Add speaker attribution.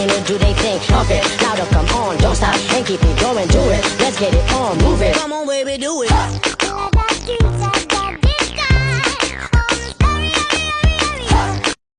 Speaker 1: and do they thing. Pump it louder, come on, don't stop and keep it going. Do